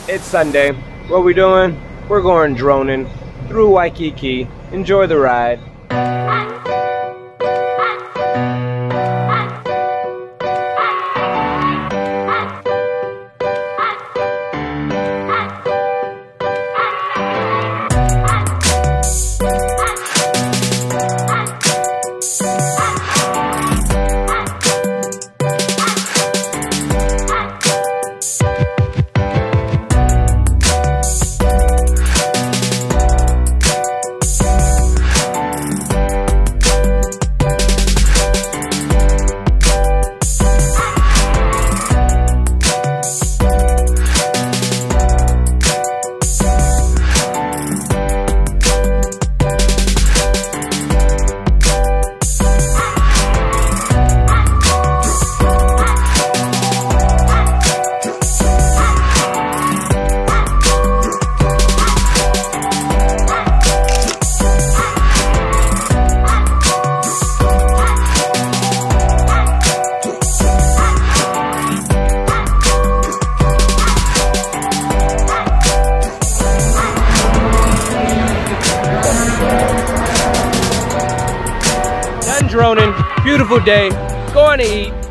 It's Sunday. What we doing? We're going droning through Waikiki. Enjoy the ride. Droning, beautiful day, going to eat.